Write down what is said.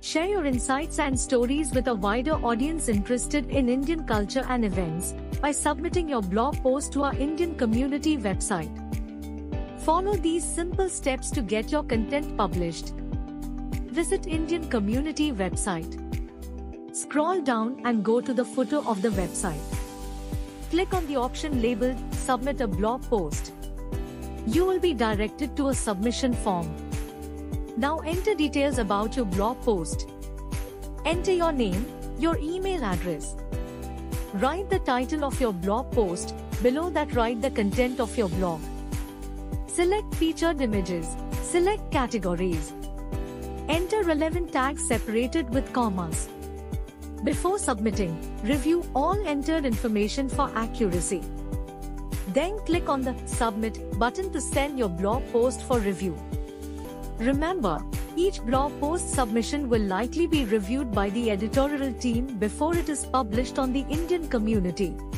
Share your insights and stories with a wider audience interested in Indian culture and events by submitting your blog post to our Indian community website. Follow these simple steps to get your content published. Visit Indian community website. Scroll down and go to the footer of the website. Click on the option labeled Submit a blog post. You will be directed to a submission form. Now enter details about your blog post. Enter your name, your email address. Write the title of your blog post. Below that, write the content of your blog. Select featured images. Select categories. Enter relevant tags separated with commas. Before submitting, review all entered information for accuracy. Then click on the Submit button to send your blog post for review. Remember, each blog post submission will likely be reviewed by the editorial team before it is published on the Indian community.